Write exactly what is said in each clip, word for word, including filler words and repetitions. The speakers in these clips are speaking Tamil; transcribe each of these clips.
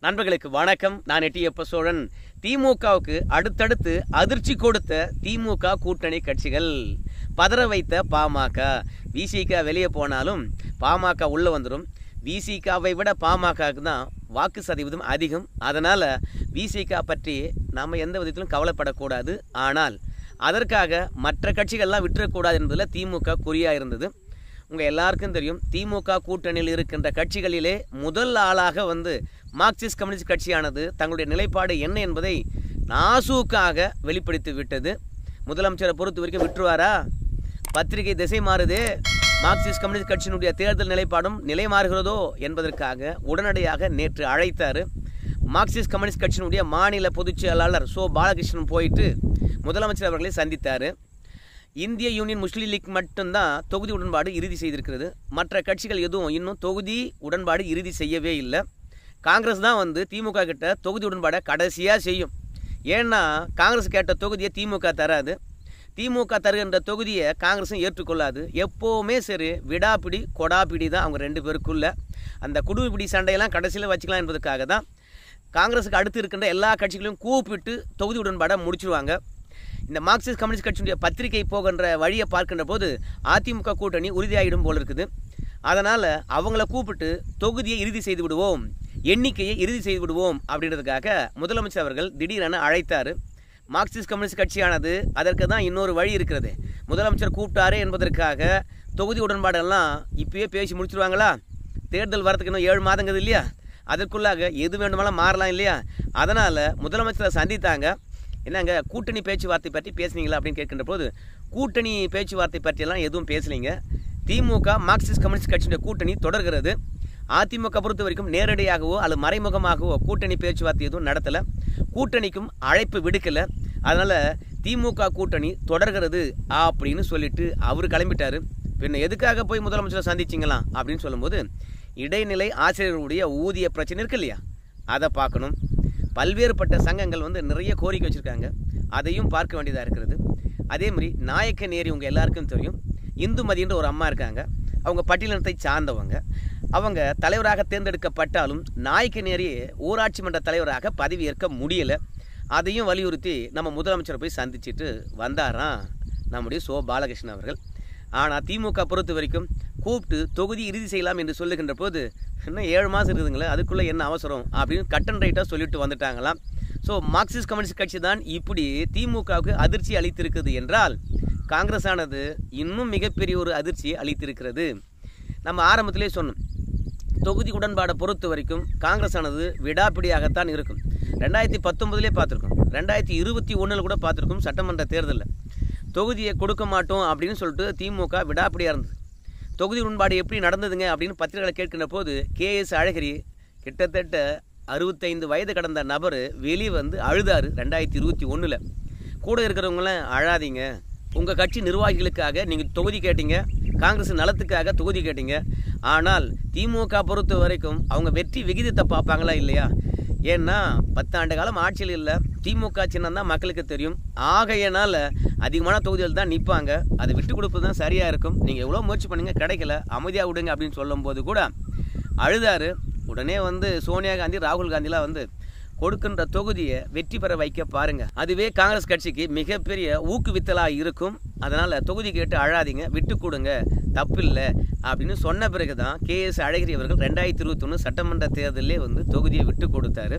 நண்பர்களுக்கு வணக்கம். நான் எட்டியப்ப சோழன். திமுகவுக்கு அடுத்தடுத்து அதிர்ச்சி கொடுத்த திமுக கூட்டணி கட்சிகள், பதற வைத்த பாமக. விசிக வெளியே போனாலும் பாமக உள்ள வந்துடும். விசிகாவை விட பாமகவுக்கு தான் வாக்கு சதவீதம் அதிகம். அதனால விசிக பற்றி நாம் எந்த விதத்திலும் கவலைப்படக்கூடாது. ஆனால் அதற்காக மற்ற கட்சிகள்லாம் விட்டுறக்கூடாது என்பதில் திமுக குறியாக இருந்தது. உங்கள் எல்லாருக்கும் தெரியும், திமுக கூட்டணியில் இருக்கின்ற கட்சிகளிலே முதல் ஆளாக வந்து மார்க்சிஸ்ட் கம்யூனிஸ்ட் கட்சியானது தங்களுடைய நிலைப்பாடு என்ன என்பதை நாசூக்காக வெளிப்படுத்தி விட்டது. முதலமைச்சரை பொறுத்த வரைக்கும் விட்டுருவாரா? பத்திரிகை திசை மாறுதே, மார்க்சிஸ்ட் கம்யூனிஸ்ட் கட்சியினுடைய தேர்தல் நிலைப்பாடும் நிலை மாறுகிறதோ என்பதற்காக உடனடியாக நேற்று அழைத்தார். மார்க்சிஸ்ட் கம்யூனிஸ்ட் கட்சியினுடைய மாநில பொதுச் செயலாளர் சோ பாலகிருஷ்ணன் போயிட்டு முதலமைச்சர் அவர்களை சந்தித்தார். இந்திய யூனியன் முஸ்லீம் லீக் மட்டும்தான் தொகுதி உடன்பாடு இறுதி செய்திருக்கிறது. மற்ற கட்சிகள் எதுவும் இன்னும் தொகுதி உடன்பாடு இறுதி செய்யவே இல்லை. காங்கிரஸ் தான் வந்து திமுக கிட்ட தொகுதி உடன்பாடை கடைசியாக செய்யும். ஏன்னா காங்கிரஸ் கேட்ட தொகுதியை திமுக தராது, திமுக தருகின்ற தொகுதியை காங்கிரஸும் ஏற்றுக்கொள்ளாது. எப்போவுமே சரி விடாப்பிடி கொடாப்பிடி தான் அவங்க ரெண்டு பேருக்குள்ள. அந்த குடும்பிடி சண்டையெல்லாம் கடைசியில் வச்சுக்கலாம் என்பதற்காக தான் காங்கிரஸுக்கு அடுத்து இருக்கின்ற எல்லா கட்சிகளையும் கூப்பிட்டு தொகுதி உடன்பாடை முடிச்சுடுவாங்க. இந்த மார்க்சிஸ்ட் கம்யூனிஸ்ட் கட்சியினுடைய பத்திரிகை போகின்ற வழியை பார்க்கின்ற போது அதிமுக கூட்டணி உறுதியாகிடும் போல் இருக்குது. அதனால் அவங்கள கூப்பிட்டு தொகுதியை இறுதி செய்து விடுவோம், எண்ணிக்கையை இறுதி செய்து விடுவோம் அப்படின்றதுக்காக முதலமைச்சர் அவர்கள் திடீரென அழைத்தார். மார்க்சிஸ்ட் கம்யூனிஸ்ட் கட்சியானது அதற்கு தான் இன்னொரு வழி இருக்கிறது. முதலமைச்சர் கூப்பிட்டாரு என்பதற்காக தொகுதி உடன்பாடெல்லாம் இப்பயே பேசி முடிச்சுடுவாங்களா? தேர்தல் வரத்துக்கு இன்னும் ஏழு மாதங்கிறது இல்லையா? அதற்குள்ளாக எது வேண்டுமானாலும் மாறலாம் இல்லையா? அதனால் முதலமைச்சரை சந்தித்தாங்க. என்னங்க கூட்டணி பேச்சுவார்த்தை பற்றி பேசுனீங்களா அப்படின்னு கேட்கின்ற போது, கூட்டணி பேச்சுவார்த்தை பற்றியெல்லாம் எதுவும் பேசலைங்க. திமுக மார்க்சிஸ்ட் கம்யூனிஸ்ட் கட்சியுடைய கூட்டணி தொடர்கிறது. அதிமுக பொறுத்த வரைக்கும் நேரடியாகவோ அல்லது மறைமுகமாகவோ கூட்டணி பேச்சுவார்த்தை எதுவும் நடத்தலை, கூட்டணிக்கும் அழைப்பு விடுக்கலை. அதனால் திமுக கூட்டணி தொடர்கிறது அப்படின்னு சொல்லிட்டு அவர் கிளம்பிட்டார். பின்ன எதுக்காக போய் முதலமைச்சரை சந்திச்சிங்களா அப்படின்னு சொல்லும்போது, இடைநிலை ஆசிரியர்களுடைய ஊதிய பிரச்சனை இருக்கு இல்லையா, அதை பார்க்கணும். பல்வேறுபட்ட சங்கங்கள் வந்து நிறைய கோரிக்கை வச்சுருக்காங்க, அதையும் பார்க்க வேண்டியதாக இருக்கிறது. அதேமாதிரி நாயக்கநேரி உங்கள் எல்லாருக்கும் தெரியும், இந்துமதின்ற ஒரு அம்மா இருக்காங்க. அவங்க பட்டியலினத்தை சார்ந்தவங்க. அவங்க தலைவராக தேர்ந்தெடுக்கப்பட்டாலும் நாயக்கநேரி ஊராட்சி மன்ற தலைவராக பதவி ஏற்க முடியலை. அதையும் வலியுறுத்தி நம்ம முதலமைச்சரை போய் சந்திச்சுட்டு வந்தாராம் நம்முடைய சோ பாலகிருஷ்ணன் அவர்கள். ஆனால் திமுக பொறுத்த வரைக்கும் கூப்பிட்டு தொகுதி இறுதி செய்யலாம் என்று சொல்லுகின்ற போது, இன்னும் ஏழு மாதம் இருக்குதுங்களே, அதுக்குள்ளே என்ன அவசரம் அப்படின்னு கட் அண்ட் ரைட்டாக சொல்லிட்டு வந்துட்டாங்களாம். ஸோ மார்க்சிஸ்ட் கம்யூனிஸ்ட் கட்சி தான் இப்படி திமுகவுக்கு அதிர்ச்சி அளித்திருக்குது என்றால், காங்கிரஸ் ஆனது இன்னும் மிகப்பெரிய ஒரு அதிர்ச்சியை அளித்திருக்கிறது. நம்ம ஆரம்பத்திலே சொன்னோம், தொகுதி உடன்பாடை பொறுத்த வரைக்கும் காங்கிரஸ் ஆனது விடாப்பிடியாகத்தான் இருக்கும். ரெண்டாயிரத்தி பத்தொன்பதுலேயே பார்த்துருக்கோம், ரெண்டாயிரத்தி இருபத்தி ஒன்றில் கூட பார்த்துருக்கோம். சட்டமன்ற தேர்தலில் தொகுதியை கொடுக்க மாட்டோம் அப்படின்னு சொல்லிட்டு திமுக விடாப்பிடியாக இருந்தது. தொகுதி உடன்பாடு எப்படி நடந்ததுங்க அப்படின்னு பத்திரிகைகளை கேட்கின்ற போது, கே எஸ் அழகிரி கிட்டத்தட்ட அறுபத்தைந்து வயது கடந்த நபர் வெளியே வந்து அழுதாரு. ரெண்டாயிரத்தி இருபத்தி ஒன்றில் கூட இருக்கிறவங்களாம் அழாதீங்க, உங்கள் கட்சி நிர்வாகிகளுக்காக நீங்கள் தொகுதி கேட்டீங்க, காங்கிரஸ் நலத்துக்காக தொகுதி கேட்டீங்க. ஆனால் திமுக பொறுத்த வரைக்கும் அவங்க வெற்றி விகிதத்தை பார்ப்பாங்களா இல்லையா? ஏன்னா பத்தாண்டு காலம் ஆட்சியில் இல்லை, திமுக சின்னம் தான் மக்களுக்கு தெரியும். ஆகையினால் அதிகமான தொகுதிகள் தான் நிற்பாங்க, அதை விட்டு கொடுப்பது தான் சரியாக இருக்கும். நீங்கள் எவ்வளோ முயற்சி பண்ணுங்க, கிடைக்கல, அமைதியாக விடுங்க அப்படின்னு சொல்லும்போது கூட அழுதாரு. உடனே வந்து சோனியா காந்தி, ராகுல் காந்திலாம் வந்து கொடுக்கின்ற தொகுதியை வெற்றி பெற வைக்க பாருங்க, அதுவே காங்கிரஸ் கட்சிக்கு மிகப்பெரிய ஊக்குவித்தலாக இருக்கும். அதனால் தொகுதி கேட்டு அழாதீங்க, விட்டு கொடுங்க, தப்பில்லை அப்படின்னு சொன்ன பிறகு தான் கே எஸ் அழகிரி அவர்கள் ரெண்டாயிரத்தி இருபத்தி ஒன்று சட்டமன்ற தேர்தலே வந்து தொகுதியை விட்டு கொடுத்தாரு.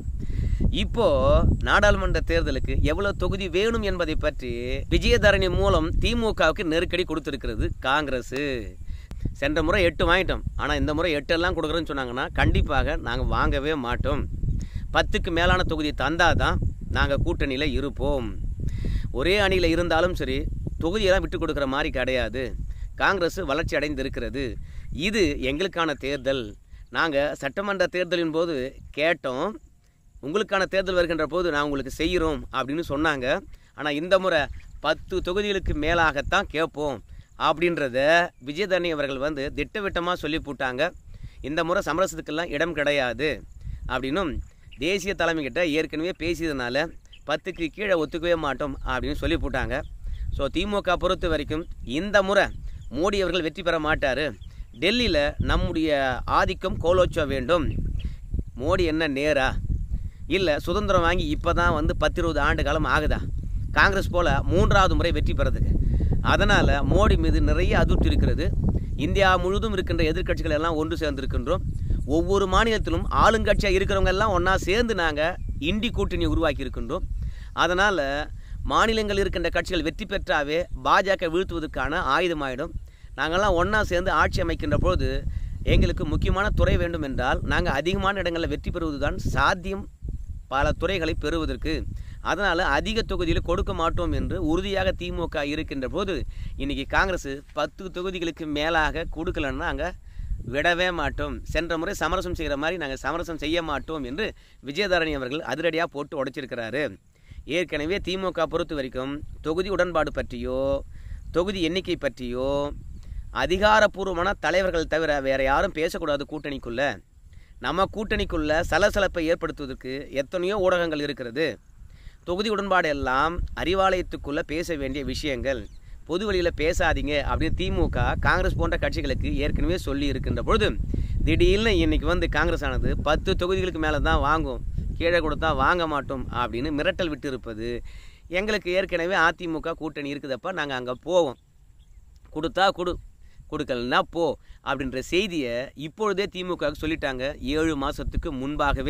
இப்போது நாடாளுமன்ற தேர்தலுக்கு எவ்வளோ தொகுதி வேணும் என்பதை பற்றி விஜயதரணி மூலம் திமுகவுக்கு நெருக்கடி கொடுத்துருக்கிறது காங்கிரஸு. சென்ற முறை எட்டு வாங்கிட்டோம், ஆனால் இந்த முறை எட்டெல்லாம் கொடுக்குறேன்னு சொன்னாங்கன்னா கண்டிப்பாக நாங்கள் வாங்கவே மாட்டோம். பத்துக்கு மேலான தொகுதி தந்தால் தான் நாங்கள் கூட்டணியில் இருப்போம். ஒரே அணியில் இருந்தாலும் சரி, தொகுதியெல்லாம் விட்டு கொடுக்குற மாதிரி கிடையாது. காங்கிரஸ் வளர்ச்சி அடைந்து இருக்கிறது. இது எங்களுக்கான தேர்தல். நாங்கள் சட்டமன்ற தேர்தலின் போது கேட்டோம், உங்களுக்கான தேர்தல் வருகின்ற போது நான் உங்களுக்கு செய்கிறோம் அப்படின்னு சொன்னாங்க. ஆனால் இந்த முறை பத்து தொகுதிகளுக்கு மேலாகத்தான் கேட்போம் அப்படின்றத விஜயதரணி அவர்கள் வந்து திட்டவட்டமாக சொல்லி போட்டாங்க. இந்த முறை சமரசத்துக்கெல்லாம் இடம் கிடையாது அப்படின்னும் தேசிய தலைமைக்கிட்ட ஏற்கனவே பேசியதுனால பத்துக்கு கீழே ஒத்துக்கவே மாட்டோம் அப்படின்னு சொல்லி போட்டாங்க. ஸோ திமுக பொறுத்த வரைக்கும் இந்த முறை மோடி அவர்கள் வெற்றி பெற மாட்டார். டெல்லியில் நம்முடைய ஆதிக்கம் கோலோச்ச வேண்டும். மோடி என்ன நேரா இல்லை சுதந்திரம் வாங்கி இப்போ தான் வந்து பத்து இருபது ஆண்டு காலம் ஆகுதா காங்கிரஸ் போல் மூன்றாவது முறை வெற்றி பெறதுக்கு. அதனால் மோடி மீது நிறைய அதிருப்தி இருக்கிறது. இந்தியா முழுவதும் இருக்கின்ற எதிர்க்கட்சிகள் எல்லாம் ஒன்று சேர்ந்திருக்கின்றோம். ஒவ்வொரு மாநிலத்திலும் ஆளுங்கட்சியாக இருக்கிறவங்க எல்லாம் ஒன்றா சேர்ந்து நாங்கள் இண்டி கூட்டணியை உருவாக்கி இருக்கின்றோம். அதனால் மாநிலங்கள் இருக்கின்ற கட்சிகள் வெற்றி பெற்றாவே பாஜக வீழ்த்துவதற்கான ஆயுதமாயிடும். நாங்கள்லாம் ஒன்றா சேர்ந்து ஆட்சி அமைக்கின்ற பொழுது எங்களுக்கு முக்கியமான துறை வேண்டும் என்றால் நாங்கள் அதிகமான இடங்களில் வெற்றி பெறுவது தான் சாத்தியம் பல துறைகளை பெறுவதற்கு. அதனால் அதிக தொகுதியில் கொடுக்க மாட்டோம் என்று உறுதியாக திமுக இருக்கின்ற போது இன்றைக்கி காங்கிரஸ் பத்து தொகுதிகளுக்கு மேலாக கொடுக்கலன்னா நாங்கள் விடவே மாட்டோம். சென்ற முறை சமரசம் செய்கிற மாதிரி நாங்கள் சமரசம் செய்ய மாட்டோம் என்று விஜயதாரணி அவர்கள் அதிரடியாக போட்டு உடைச்சிருக்கிறாரு. ஏற்கனவே திமுக பொறுத்த வரைக்கும் தொகுதி உடன்பாடு பற்றியோ தொகுதி எண்ணிக்கை பற்றியோ அதிகாரப்பூர்வமான தலைவர்கள் தவிர வேறு யாரும் பேசக்கூடாது. கூட்டணிக்குள்ளே நம்ம கூட்டணிக்குள்ளே சலசலப்பை ஏற்படுத்துவதற்கு எத்தனையோ ஊடகங்கள் இருக்கிறது. தொகுதி உடன்பாடு எல்லாம் அறிவாலயத்துக்குள்ளே பேச வேண்டிய விஷயங்கள், பொது வழியில் பேசாதீங்க அப்படின்னு திமுக காங்கிரஸ் போன்ற கட்சிகளுக்கு ஏற்கனவே சொல்லி இருக்கின்ற பொழுது திடீர்னு இன்றைக்கி வந்து காங்கிரஸ் ஆனது பத்து தொகுதிகளுக்கு மேலே தான் வாங்கும், கீழே கொடுத்தா வாங்க மாட்டோம் அப்படின்னு மிரட்டல் விட்டு இருப்பது. எங்களுக்கு ஏற்கனவே அதிமுக கூட்டணி இருக்குதப்பா, நாங்கள் அங்கே போவோம், கொடுத்தா கொடு கொடுக்கலன்னா போ அப்படின்ற செய்தியை இப்பொழுதே திமுக சொல்லிட்டாங்க ஏழு மாதத்துக்கு முன்பாகவே.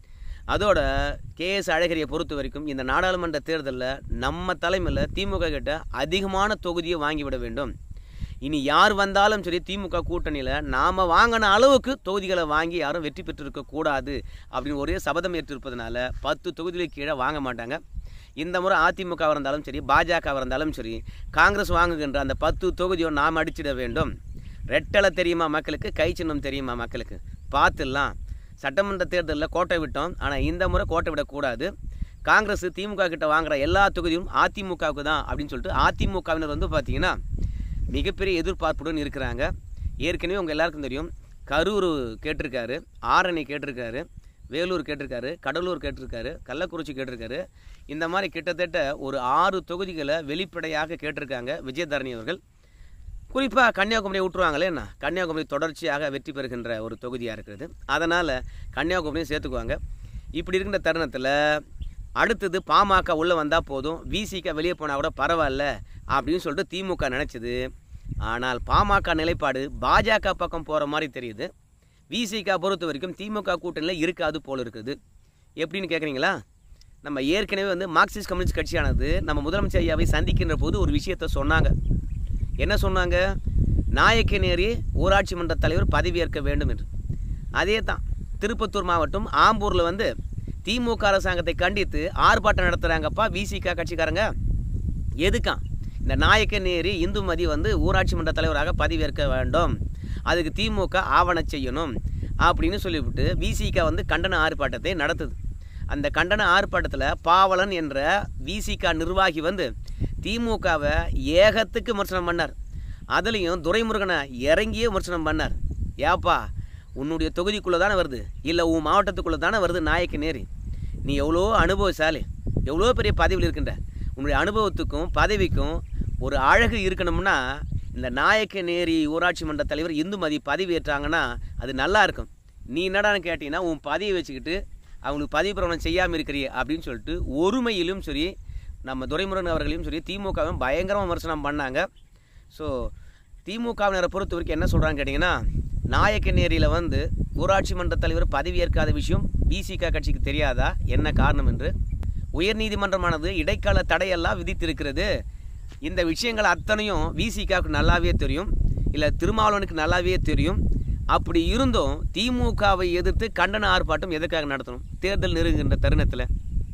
அதோட கே எஸ் அழகிரியை பொறுத்த வரைக்கும் இந்த நாடாளுமன்ற தேர்தலில் நம்ம தலைமையில் திமுக கிட்ட அதிகமான தொகுதியை வாங்கிவிட வேண்டும். இனி யார் வந்தாலும் சரி திமுக கூட்டணியில் நாம் வாங்கின அளவுக்கு தொகுதிகளை வாங்கி யாரும் வெற்றி பெற்றிருக்கக்கூடாது அப்படின்னு ஒரே சபதம் ஏற்றிருப்பதனால பத்து தொகுதிகளுக்கு கீழே வாங்க மாட்டாங்க. இந்த முறை அதிமுகவாக இருந்தாலும் சரி பாஜகவாக இருந்தாலும் சரி காங்கிரஸ் வாங்குகின்ற அந்த பத்து தொகுதியை நாம் அடிச்சிட வேண்டும். ரெட்டலை தெரியுமா மக்களுக்கு, கை சின்னம் தெரியுமா மக்களுக்கு, பார்த்துடலாம். சட்டமன்ற தேர்தலில் கோட்டை விட்டோம், ஆனால் இந்த முறை கோட்டை விடக்கூடாது. காங்கிரஸ் திமுக கிட்ட வாங்குகிற எல்லா தொகுதியும் அதிமுகவுக்கு தான் அப்படின்னு சொல்லிட்டு அதிமுகவினர் வந்து பார்த்திங்கன்னா மிகப்பெரிய எதிர்பார்ப்புடன் இருக்கிறாங்க. ஏற்கனவே உங்கள் எல்லாருக்கும் தெரியும், கரூர் கேட்டிருக்காரு, ஆரணி கேட்டிருக்காரு, வேலூர் கேட்டிருக்காரு, கடலூர் கேட்டிருக்காரு, கள்ளக்குறிச்சி கேட்டிருக்காரு. இந்த மாதிரி கிட்டத்தட்ட ஒரு ஆறு தொகுதிகளை வெளிப்படையாக கேட்டிருக்காங்க விஜயதாரணி அவர்கள். குறிப்பாக கன்னியாகுமரியை விட்டுருவாங்களே என்ன, கன்னியாகுமரி தொடர்ச்சியாக வெற்றி பெறுகின்ற ஒரு தொகுதியாக இருக்கிறது. அதனால் கன்னியாகுமரியும் சேர்த்துக்குவாங்க. இப்படி இருக்கின்ற தருணத்தில் அடுத்தது பாமக உள்ளே வந்தால் போதும், விசிக வெளியே போனால் கூட பரவாயில்ல அப்படின்னு சொல்லிட்டு திமுக நினச்சிது. ஆனால் பாமக நிலைப்பாடு பாஜக பக்கம் போகிற மாதிரி தெரியுது. விசிக பொறுத்த வரைக்கும் திமுக கூட்டணியில் இருக்காது போல் இருக்குது. எப்படின்னு கேட்குறீங்களா? நம்ம ஏற்கனவே வந்து மார்க்சிஸ்ட் கம்யூனிஸ்ட் கட்சியானது நம்ம முதலமைச்சர் ஐயாவை சந்திக்கின்ற போது ஒரு விஷயத்தை சொன்னாங்க. என்ன சொன்னாங்க? நாயக்கநேரி ஊராட்சி மன்ற தலைவர் பதவியேற்க வேண்டும் என்று. அதே தான் திருப்பத்தூர் மாவட்டம் ஆம்பூரில் வந்து திமுக அரசாங்கத்தை கண்டித்து ஆர்ப்பாட்டம் நடத்துகிறாங்கப்பா விசிக கட்சிக்காரங்க. எதுக்கா? இந்த நாயக்கநேரி இந்துமதி வந்து ஊராட்சி மன்ற தலைவராக பதவியேற்க வேண்டும், அதுக்கு திமுக ஆவணம் செய்யணும் அப்படின்னு சொல்லிவிட்டு விசிக வந்து கண்டன ஆர்ப்பாட்டத்தை நடத்துது. அந்த கண்டன ஆர்ப்பாட்டத்தில் பாவலன் என்ற விசிக நிர்வாகி வந்து திமுகவை ஏகத்துக்கு விமர்சனம் பண்ணார். அதுலேயும் துரைமுருகனை இறங்கியே விமர்சனம் பண்ணார். ஏப்பா, உன்னுடைய தொகுதிக்குள்ளே தானே வருது, இல்லை உன் மாவட்டத்துக்குள்ளே தானே வருது நாயக்கநேரி, நீ எவ்வளோ அனுபவசாலி, எவ்வளோ பெரிய பதவியில் இருக்கின்ற, உன்னுடைய அனுபவத்துக்கும் பதவிக்கும் ஒரு அழகு இருக்கணும்னா இந்த நாயக்கநேரி ஊராட்சி மன்ற தலைவர் இந்துமதி பதவி ஏற்றாங்கன்னா அது நல்லா இருக்கும். நீ என்னடான்னு கேட்டீங்கன்னா உன் பதவியை வச்சுக்கிட்டு அவங்களுக்கு பதவி பிரமாணம் செய்யாமல் இருக்கிறீ அப்படின்னு சொல்லிட்டு ஒருமையிலும் சரி நம்ம துரைமுருகன் அவர்களையும் சரி திமுகவும் பயங்கரமாக விமர்சனம் பண்ணாங்க. ஸோ திமுகவினரை பொறுத்த வரைக்கும் என்ன சொல்கிறான்னு கேட்டிங்கன்னா, நாயக்கநேரியில் வந்து ஊராட்சி மன்ற தலைவர் பதவி ஏற்காத விஷயம் விசிக கட்சிக்கு தெரியாதா, என்ன காரணம் என்று உயர்நீதிமன்றமானது இடைக்கால தடையெல்லாம் விதித்திருக்கிறது. இந்த விஷயங்கள் அத்தனையும் விசிகாவுக்கு நல்லாவே தெரியும், இல்லை திருமாவளவனுக்கு நல்லாவே தெரியும். அப்படி இருந்தும் திமுகவை எதிர்த்து கண்டன ஆர்ப்பாட்டம் எதற்காக நடத்தணும் தேர்தல் நெருங்குகின்ற தருணத்தில்?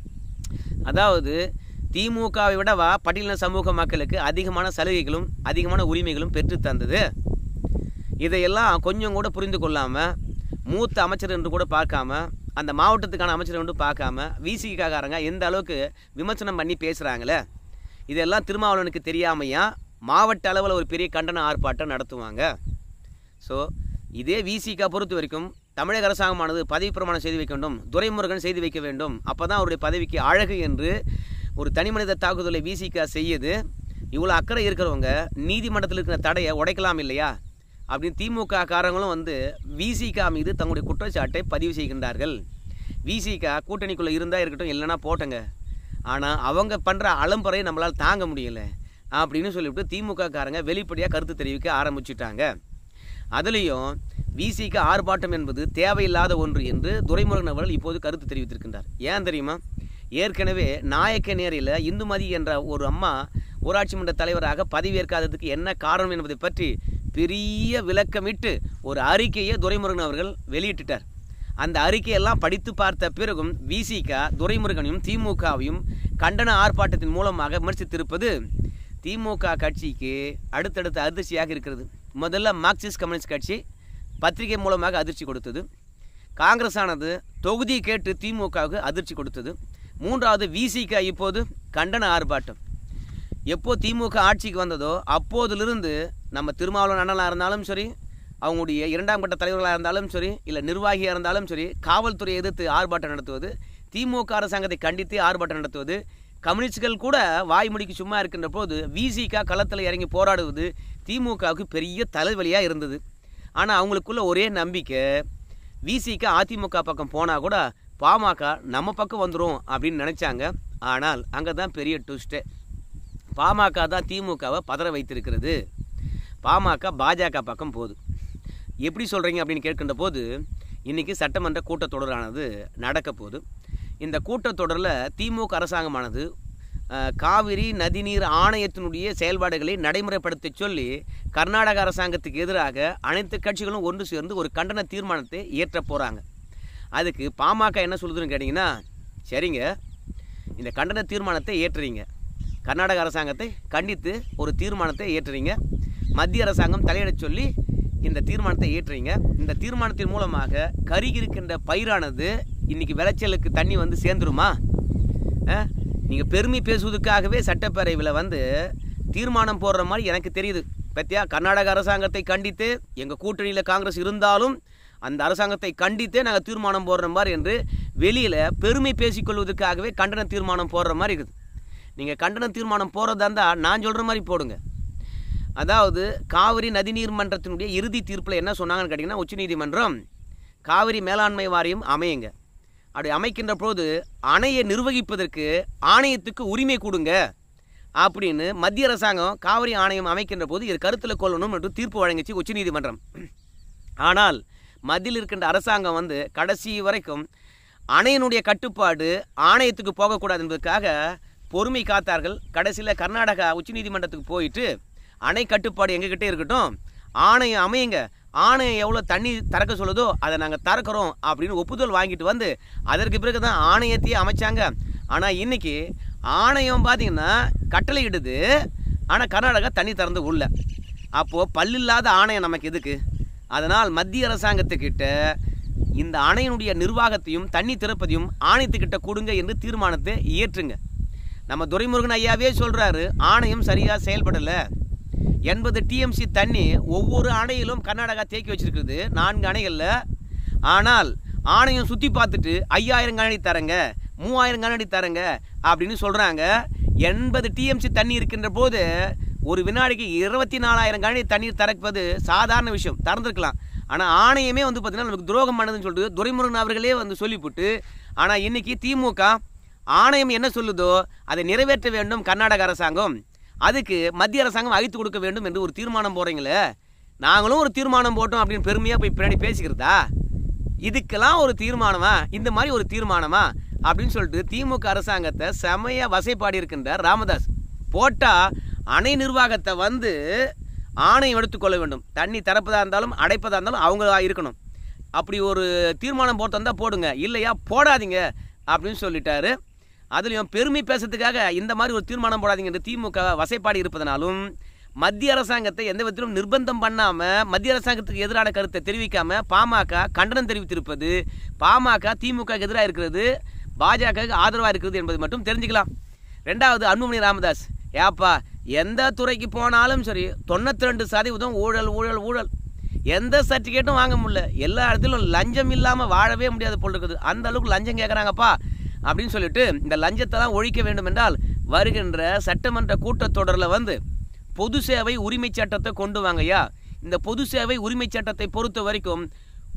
அதாவது திமுகவை விடவா பட்டியலின சமூக மக்களுக்கு அதிகமான சலுகைகளும் அதிகமான உரிமைகளும் பெற்று தந்தது? இதையெல்லாம் கொஞ்சம் கூட புரிந்து கொள்ளாமல் மூத்த அமைச்சர் என்று கூட பார்க்காம அந்த மாவட்டத்துக்கான அமைச்சர் என்று பார்க்காம விசிகாரங்க எந்த அளவுக்கு விமர்சனம் பண்ணி பேசுகிறாங்களே, இதெல்லாம் திருமாவளவனுக்கு தெரியாமையா மாவட்ட அளவில் ஒரு பெரிய கண்டன ஆர்ப்பாட்டம் நடத்துவாங்க. ஸோ இதே விசிக பொறுத்த வரைக்கும் தமிழக அரசாங்கமானது பதவி பிரமாணம் செய்து வைக்க வேண்டும், துரைமுருகன் செய்து வைக்க வேண்டும், அப்போ தான் அவருடைய பதவிக்கு அழகு என்று ஒரு தனி மனித தாக்குதலை விசிக செய்யுது. இவ்வளோ அக்கறை இருக்கிறவங்க நீதிமன்றத்தில் இருக்கிற தடையை உடைக்கலாம் இல்லையா அப்படின்னு திமுக காரங்களும் வந்து விசிக மீது தங்களுடைய குற்றச்சாட்டை பதிவு செய்கின்றார்கள். விசிகா கூட்டணிக்குள்ளே இருந்தால் இருக்கட்டும், இல்லைன்னா போட்டங்க, ஆனால் அவங்க பண்ணுற அலம்பறையை நம்மளால் தாங்க முடியலை அப்படின்னு சொல்லிவிட்டு திமுக காரங்க வெளிப்படையாக கருத்து தெரிவிக்க ஆரம்பிச்சுட்டாங்க. அதுலேயும் விசிகா ஆர்ப்பாட்டம் என்பது தேவையில்லாத ஒன்று என்று துரைமுருகன் அவர்கள் இப்போது கருத்து தெரிவித்திருக்கின்றார். ஏன் தெரியுமா? ஏற்கனவே நாயக்கநேரியில் இந்துமதி என்ற ஒரு அம்மா ஊராட்சி மன்ற தலைவராக பதவியேற்காததுக்கு என்ன காரணம் என்பதை பற்றி பெரிய விளக்கமிட்டு ஒரு அறிக்கையை துரைமுருகன் அவர்கள் வெளியிட்டுட்டார். அந்த அறிக்கையெல்லாம் படித்து பார்த்த பிறகும் விசிகா துரைமுருகனையும் திமுகவையும் கண்டன ஆர்ப்பாட்டத்தின் மூலமாக விமர்சித்திருப்பது திமுக கட்சிக்கு அடுத்தடுத்த அதிர்ச்சியாக இருக்கிறது. முதல்ல மார்க்சிஸ்ட் கம்யூனிஸ்ட் கட்சி பத்திரிகை மூலமாக அதிர்ச்சி கொடுத்தது. காங்கிரஸ் ஆனது தொகுதி கேட்டு திமுகவுக்கு அதிர்ச்சி கொடுத்தது. மூன்றாவது விசிகா இப்போது கண்டன ஆர்ப்பாட்டம். எப்போ திமுக ஆட்சிக்கு வந்ததோ அப்போதிலிருந்து நம்ம திருமாவளவன் அண்ணனாக இருந்தாலும் சரி, அவங்களுடைய இரண்டாம் கட்ட தலைவர்களாக இருந்தாலும் சரி, இல்லை நிர்வாகியாக இருந்தாலும் சரி, காவல்துறையை எதிர்த்து ஆர்ப்பாட்டம் நடத்துவது, திமுக அரசாங்கத்தை கண்டித்து ஆர்ப்பாட்டம் நடத்துவது, கம்யூனிஸ்டுகள் கூட வாய்மொழிக்கு சும்மா இருக்கின்ற போது விசிகா களத்தில் இறங்கி போராடுவது திமுகவுக்கு பெரிய தலைவலியாக இருந்தது. ஆனால் அவங்களுக்குள்ள ஒரே நம்பிக்கை, விசிகா அதிமுக பக்கம் போனால் கூட பாமக நம்ம பக்கம் வந்துடும் அப்படின்னு நினச்சாங்க. ஆனால் அங்கே தான் பெரிய ட்விஸ்ட்டு. பாமக தான் திமுகவை பதற வைத்திருக்கிறது. பாமக பாஜக பக்கம் போகுது. எப்படி சொல்கிறீங்க அப்படின்னு கேட்கின்ற போது இன்றைக்கி சட்டமன்ற கூட்டத்தொடரானது நடக்க போகுது. இந்த கூட்டத்தொடரில் திமுக அரசாங்கமானது காவிரி நதிநீர் ஆணையத்தினுடைய செயல்பாடுகளை நடைமுறைப்படுத்த சொல்லி கர்நாடக அரசாங்கத்துக்கு எதிராக அனைத்து கட்சிகளும் ஒன்று சேர்ந்து ஒரு கண்டன தீர்மானத்தை இயற்ற போகிறாங்க. அதுக்கு பாமக என்ன சொல்லுதுன்னு கேட்டிங்கன்னா, சரிங்க, இந்த கண்டன தீர்மானத்தை ஏற்றுறீங்க, கர்நாடக அரசாங்கத்தை கண்டித்து ஒரு தீர்மானத்தை ஏற்றுறீங்க, மத்திய அரசாங்கம் தலையிட சொல்லி இந்த தீர்மானத்தை ஏற்றுறீங்க. இந்த தீர்மானத்தின் மூலமாக கருகி இருக்கின்ற பயிரானது இன்றைக்கி விளைச்சலுக்கு தண்ணி வந்து சேர்ந்துருமா? நீங்கள் பெருமை பேசுவதற்காகவே சட்டப்பேரவையில் வந்து தீர்மானம் போடுற மாதிரி எனக்கு தெரியுது. பத்தியா, கர்நாடக அரசாங்கத்தை கண்டித்து எங்கள் கூட்டணியில் காங்கிரஸ் இருந்தாலும் அந்த அரசாங்கத்தை கண்டித்தே நாங்கள் தீர்மானம் போடுற மாதிரி என்று வெளியில் பெருமை பேசிக்கொள்வதற்காகவே கண்டன தீர்மானம் போடுற மாதிரி இருக்குது. நீங்கள் கண்டன தீர்மானம் போடுறதா இருந்தால் நான் சொல்கிற மாதிரி போடுங்க. அதாவது காவிரி நதிநீர் மன்றத்தினுடைய இறுதி தீர்ப்பில் என்ன சொன்னாங்கன்னு கேட்டிங்கன்னா, உச்சநீதிமன்றம் காவிரி மேலாண்மை வாரியம் அமையுங்க, அப்படி அமைக்கின்ற போது அணையை நிர்வகிப்பதற்கு ஆணையத்துக்கு உரிமை கொடுங்க அப்படின்னு மத்திய அரசாங்கம் காவிரி ஆணையம் அமைக்கின்ற போது இது கருத்தில் கொள்ளணும் என்று தீர்ப்பு வழங்கிச்சு உச்சநீதிமன்றம். ஆனால் மத்தியில் இருக்கின்ற அரசாங்கம் வந்து கடைசி வரைக்கும் அணையினுடைய கட்டுப்பாடு ஆணையத்துக்கு போகக்கூடாது என்பதற்காக பொறுமை காத்தார்கள். கடைசியில் கர்நாடகா உச்சநீதிமன்றத்துக்கு போயிட்டு அணை கட்டுப்பாடு எங்ககிட்ட இருக்கட்டும், ஆணையம் அமையுங்க, ஆணையம் எவ்வளோ தண்ணி திறக்க சொல்லுதோ அதை நாங்கள் திறக்கிறோம் அப்படின்னு ஒப்புதல் வாங்கிட்டு வந்து அதற்கு பிறகு தான் ஆணையத்தையே அமைச்சாங்க. ஆனால் இன்றைக்கி ஆணையம் பார்த்திங்கன்னா கட்டளை இடுது, ஆனால் கர்நாடகா தண்ணி திறந்து உள்ள. அப்போது பல்லில்லாத ஆணையம் நமக்கு எதுக்கு? அதனால் மத்திய அரசாங்கத்துக்கிட்ட இந்த அணையினுடைய நிர்வாகத்தையும் தண்ணி திறப்பதையும் ஆணையத்துக்கிட்ட கொடுங்க என்று தீர்மானத்தை இயற்றுங்க. நம்ம துரைமுருகன் ஐயாவே சொல்கிறாரு, ஆணையம் சரியாக செயல்படலை. எண்பது டிஎம்சி தண்ணி ஒவ்வொரு அணையிலும் கர்நாடகா தேக்கி வச்சிருக்குது, நான்கு அணைகளில். ஆனால் ஆணையம் சுற்றி பார்த்துட்டு ஐயாயிரம் கனஅடி தரங்க, மூவாயிரம் கனஅடி தரங்க அப்படின்னு சொல்கிறாங்க. எண்பது டிஎம்சி தண்ணி இருக்கின்ற போது ஒரு வினாடிக்கு இருபத்தி நாலாயிரம் கனஅடி தண்ணீர் திறப்பது சாதாரண விஷயம், திறந்துருக்கலாம். ஆனால் ஆணையமே வந்து பார்த்திங்கன்னா நமக்கு துரோகம் பண்ணதுன்னு சொல்லிட்டு துரைமுருகன் அவர்களே வந்து சொல்லிவிட்டு, ஆனால் இன்றைக்கி திமுக ஆணையம் என்ன சொல்லுதோ அதை நிறைவேற்ற வேண்டும் கர்நாடக அரசாங்கம், அதுக்கு மத்திய அரசாங்கம் அழித்து கொடுக்க வேண்டும் என்று ஒரு தீர்மானம் போடுறீங்களே, நாங்களும் ஒரு தீர்மானம் போட்டோம் அப்படின்னு பெருமையாக போய் பின்னாடி பேசிக்கிறதா? இதுக்கெல்லாம் ஒரு தீர்மானமா, இந்த மாதிரி ஒரு தீர்மானமா அப்படின்னு சொல்லிட்டு திமுக அரசாங்கத்தை செமையாக வசைப்பாடி இருக்கின்றார் ராமதாஸ். போட்டால் அணை நிர்வாகத்தை வந்து ஆணையம் எடுத்துக்கொள்ள வேண்டும், தண்ணி திறப்பதாக இருந்தாலும் அடைப்பதாக இருந்தாலும் அவங்க இருக்கணும். அப்படி ஒரு தீர்மானம் போட்டு வந்தால் போடுங்க, இல்லையா போடாதீங்க அப்படின்னு சொல்லிட்டாரு. அதுலேயும் பெருமை பேசுறதுக்காக இந்த மாதிரி ஒரு தீர்மானம் போடாதீங்க என்று திமுக வசைப்பாடி இருப்பதனாலும் மத்திய அரசாங்கத்தை எந்த விதத்திலும் நிர்பந்தம் பண்ணாமல் மத்திய அரசாங்கத்துக்கு எதிரான கருத்தை தெரிவிக்காமல் பாமக கண்டனம் தெரிவித்திருப்பது பாமக திமுக எதிராக இருக்கிறது, பாஜக ஆதரவாக இருக்கிறது என்பது மட்டும் தெரிஞ்சுக்கலாம். ரெண்டாவது, அன்புமணி ராமதாஸ், ஏப்பா எந்த துறைக்கு போனாலும் சரி தொண்ணூற்றி ரெண்டு சதவீதம் ஊழல் ஊழல் ஊழல், எந்த சர்டிஃபிகேட்டும் வாங்க முடியல, எல்லா இடத்திலும் லஞ்சம் இல்லாமல் வாழவே முடியாது போல் இருக்குது, அந்த அளவுக்கு லஞ்சம் கேட்குறாங்கப்பா அப்படின்னு சொல்லிட்டு இந்த லஞ்சத்தெல்லாம் ஒழிக்க வேண்டும் என்றால் வருகின்ற சட்டமன்ற கூட்டத்தொடரில் வந்து பொது சேவை உரிமை சட்டத்தை கொண்டு வாங்கய்யா. இந்த பொது சேவை உரிமை சட்டத்தை பொறுத்த வரைக்கும்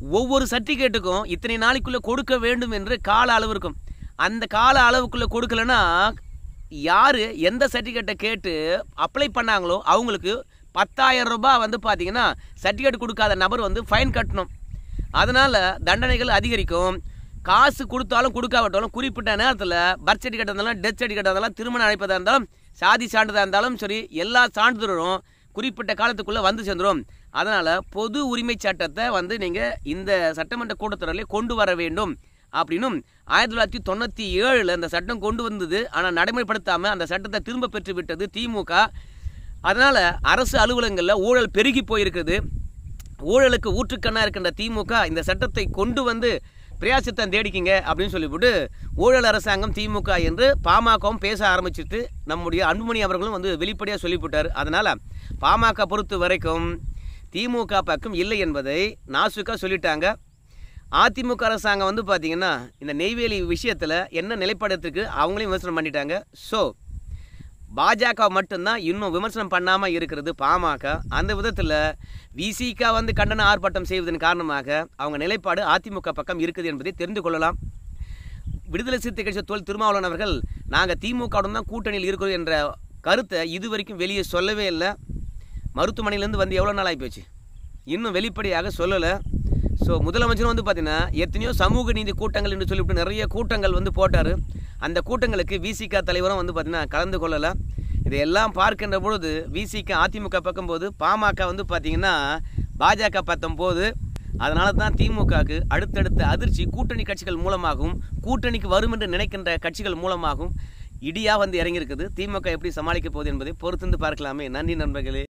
ஒவ்வொரு சர்டிஃபிகேட்டுக்கும் இத்தனை நாளைக்குள்ளே கொடுக்க வேண்டும் என்று கால அளவு இருக்கும். அந்த கால அளவுக்குள்ளே கொடுக்கலன்னா யார் எந்த சர்டிஃபிகேட்டை கேட்டு அப்ளை பண்ணாங்களோ அவங்களுக்கு பத்தாயிரம் ரூபாய் வந்து பார்த்தீங்கன்னா சர்டிஃபிகேட் கொடுக்காத நபர் வந்து ஃபைன் கட்டணும். அதனால் தண்டனைகள் அதிகரிக்கும். காசு கொடுத்தாலும் கொடுக்காவிட்டாலும் குறிப்பிட்ட நேரத்தில் பர்த் சர்டிஃபிகேட் இருந்தாலும் டெத் சர்டிஃபிகேட் இருந்தாலும் திருமணம் அழைப்பதாக இருந்தாலும் சாதி சான்றிதழாக இருந்தாலும் சரி எல்லா சான்றிதழும் குறிப்பிட்ட காலத்துக்குள்ளே வந்து சேர்ந்துடும். அதனால் பொது உரிமை சட்டத்தை வந்து நீங்கள் இந்த சட்டமன்ற கூட்டத்தொடரிலே கொண்டு வர வேண்டும் அப்படின்னும் ஆயிரத்தி தொள்ளாயிரத்தி தொண்ணூற்றி ஏழில் இந்த சட்டம் கொண்டு வந்தது. ஆனால் நடைமுறைப்படுத்தாமல் அந்த சட்டத்தை திரும்ப பெற்று விட்டது திமுக. அதனால் அரசு அலுவலகங்களில் ஊழல் பெருகி போயிருக்குது. ஊழலுக்கு ஊற்றுக்கண்ணாக இருக்கின்ற திமுக இந்த சட்டத்தை கொண்டு வந்து பிரயாசத்தை தேடிக்கிங்க அப்படின்னு சொல்லிவிட்டு ஊழல் அரசாங்கம் திமுக என்று பாமகவும் பேச ஆரம்பிச்சுட்டு நம்முடைய அன்புமணி அவர்களும் வந்து வெளிப்படையாக சொல்லிவிட்டார். அதனால் பாமக பொறுத்த வரைக்கும் திமுக பக்கம் இல்லை என்பதை நாசுக்காக சொல்லிட்டாங்க. அதிமுக அரசாங்கம் வந்து பார்த்திங்கன்னா இந்த நெய்வேலி விஷயத்தில் என்ன நிலைப்பாடத்துக்கு அவங்களையும் விமர்சனம் பண்ணிட்டாங்க. ஸோ பாஜக மட்டும்தான் இன்னும் விமர்சனம் பண்ணாமல் இருக்கிறது பாமக. அந்த விதத்தில் விசிக வந்து கண்டன ஆர்ப்பாட்டம் செய்வதன் காரணமாக அவங்க நிலைப்பாடு அதிமுக பக்கம் இருக்குது என்பதை தெரிந்து கொள்ளலாம். விடுதலை சிறுத்தை கட்சி தோல் திருமாவளவன் அவர்கள் நாங்கள் திமுகவுடன் தான் கூட்டணியில் இருக்கிறோம் என்ற கருத்தை இதுவரைக்கும் வெளியே சொல்லவே இல்லை. மருத்துவமனையிலேருந்து வந்து எவ்வளோ நாள் ஆகிப்போச்சு, இன்னும் வெளிப்படையாக சொல்லலை. ஸோ முதலமைச்சரும் வந்து பார்த்திங்கன்னா எத்தனையோ சமூக நீதி கூட்டங்கள் என்று சொல்லிவிட்டு நிறைய கூட்டங்கள் வந்து போட்டார். அந்த கூட்டங்களுக்கு விசிக தலைவரும் வந்து பார்த்திங்கன்னா கலந்து கொள்ளலை. இதையெல்லாம் பார்க்கின்ற பொழுது விசிக அதிமுக பக்கம் போது பாமக வந்து பார்த்திங்கன்னா பாஜக பத்தம் போது. அதனால தான் திமுகவுக்கு அடுத்தடுத்த அதிர்ச்சி கூட்டணி கட்சிகள் மூலமாகவும் கூட்டணிக்கு வரும் என்று நினைக்கின்ற கட்சிகள் மூலமாகவும் இடியாக வந்து இறங்கியிருக்குது. திமுக எப்படி சமாளிக்க போகுது என்பதை பொறுத்திருந்து பார்க்கலாமே. நன்றி நண்பர்களே.